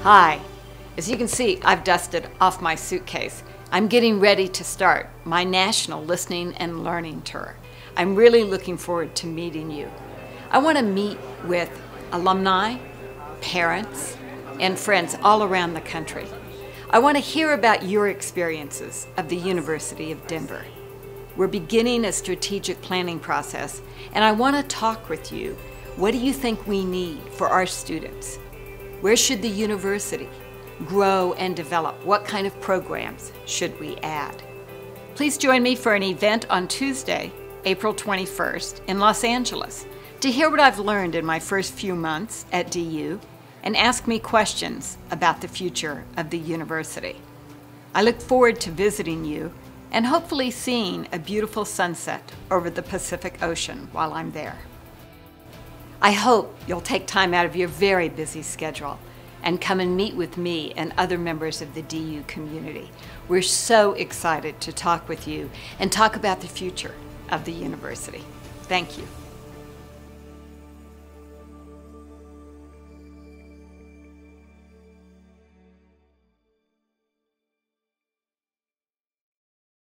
Hi. As you can see, I've dusted off my suitcase. I'm getting ready to start my national listening and learning tour. I'm really looking forward to meeting you. I want to meet with alumni, parents, and friends all around the country. I want to hear about your experiences of the University of Denver. We're beginning a strategic planning process, and I want to talk with you. What do you think we need for our students? Where should the university grow and develop? What kind of programs should we add? Please join me for an event on Tuesday, April 21st in Los Angeles to hear what I've learned in my first few months at DU and ask me questions about the future of the university. I look forward to visiting you and hopefully seeing a beautiful sunset over the Pacific Ocean while I'm there. I hope you'll take time out of your very busy schedule and come and meet with me and other members of the DU community. We're so excited to talk with you and talk about the future of the university. Thank you.